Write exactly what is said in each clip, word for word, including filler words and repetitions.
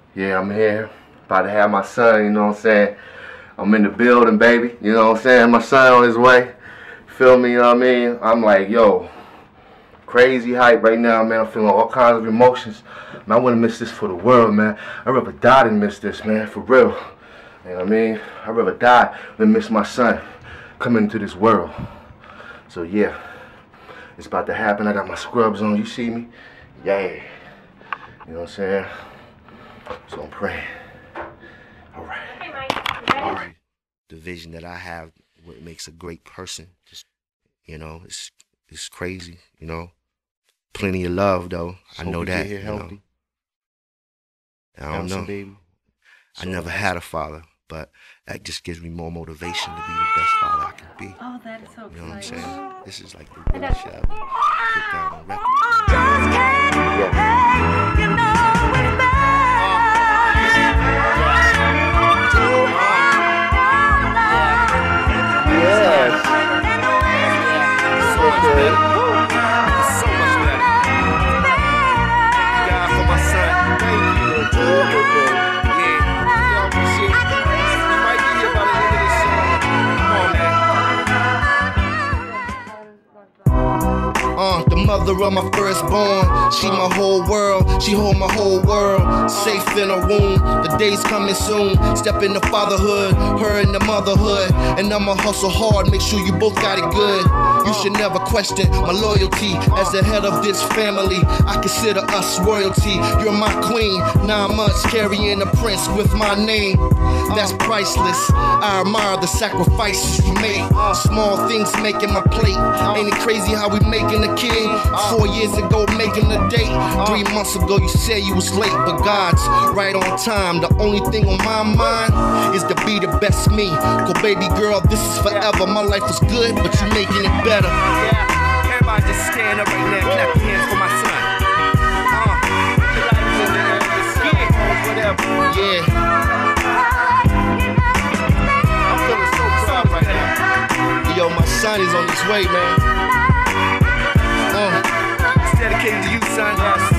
Yeah, I'm here. About to have my son, you know what I'm saying? I'm in the building, baby. You know what I'm saying? My son on his way. Feel me, you know what I mean? I'm like, yo, crazy hype right now, man. I'm feeling all kinds of emotions. Man, I wouldn't miss this for the world, man. I'd rather die than miss this, man, for real. You know what I mean? I'd rather die than miss my son coming into this world. So, yeah, it's about to happen. I got my scrubs on. You see me? Yay. You know what I'm saying? So I'm praying. All right. Hey, Mike. All right. The vision that I have, what makes a great person, just, you know, it's it's crazy, you know. Plenty of love, though. So I know we that. Get here healthy. You know? I don't know. Baby. I so never had a father, but that just gives me more motivation to be the best father I can be. Oh, that is so You know what I'm exciting. saying? This is like the real shit I put down on record. Yeah. You know it's bad. Yes. So good. So much better. God for my son. Thank you. Yeah. Yo, shit. You might be here by the end of this song. Come on, man. Uh, the mother of my firstborn, she my whole world, she hold my whole world, safe in her womb, the day's coming soon, step into fatherhood, her in the motherhood, and I'ma hustle hard, make sure you both got it good. You should never question my loyalty, as the head of this family, I consider us royalty. You're my queen, nine months carrying a prince with my name, that's priceless. I admire the sacrifices you make, small things making my plate. Ain't it crazy how we making a kid? Four years ago making a date. Three months ago you said you was late, but God's right on time. The only thing on my mind is to be the best me. Go baby girl, this is forever. My life was good, but you making it better. Yeah, everybody just stand up right now, clap your hands for my son. Uh, your life is in the air, the skin, whatever. Yeah. I'm feeling so proud right now. Yo, my son is on his way, man. Uh, it's dedicated to you, son. Yes.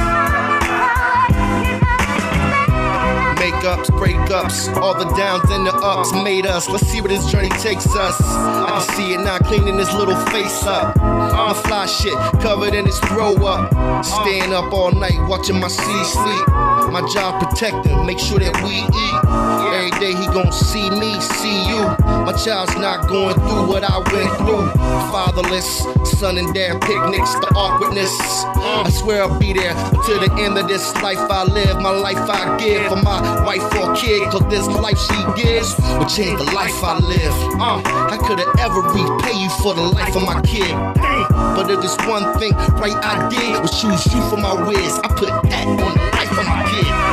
Makeups, breakups, all the downs and the ups made us. Let's see where this journey takes us. I can see it now, cleaning this little face up. My fly shit covered in his throw up. Staying up all night, watching my seed sleep. My job protecting, make sure that we eat. Every day he gon' see me, see you. My child's not going through what I went through. Fatherless, son and dad picnics, the awkwardness. I swear I'll be there until the end of this life I live. My life I give for my wife or kid, cause this life she gives will change the life I live. Uh, I could've ever repay you for the life of my kid. But if there's one thing right I did was choose you for my whiz. I put that on the life of my kid.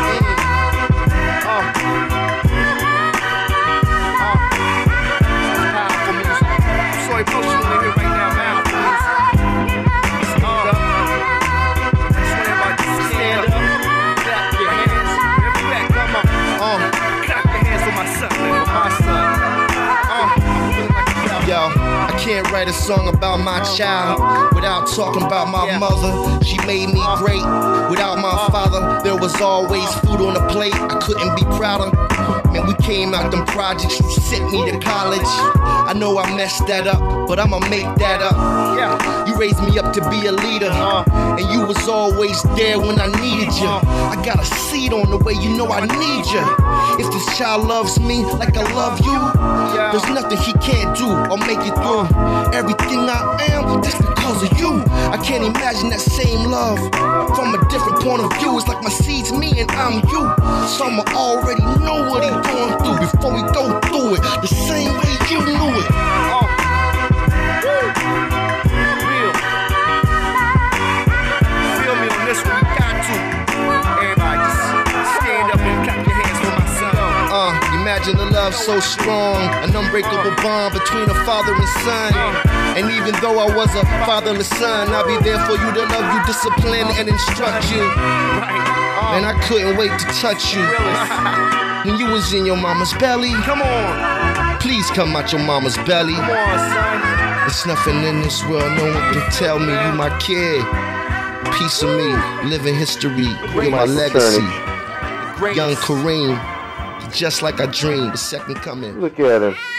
Can't write a song about my child without talking about my mother. She made me great. Without my father, there was always food on the plate. I couldn't be prouder. Man, we came out them projects, you sent me to college. I know I messed that up, but I'ma make that up. You raised me up to be a leader, and you was always there when I needed you. I got a seat on the way, you know I need you. If this child loves me like I love you, there's nothing he can't do or make it through. Everything I am, that's because of you. I can't imagine that same love from a different point of view. It's like my seed's me and I'm you. So I'ma already know what he going through before we go through it, the same way you knew it. Oh. Real. Feel me on this one, you got to. Everybody just stand up and clap your hands for my son. Uh, imagine the love so strong, an unbreakable bond between a father and son. And even though I was a fatherless son, I'll be there for you to love you, discipline, and instruct you. And I couldn't wait to touch you. When you was in your mama's belly, come on, please come out your mama's belly. Come on, son. There's nothing in this world no one can tell me you my kid. Piece of me, living history, you're my legacy. Young Kareem, just like I dreamed, the second coming. Look at him.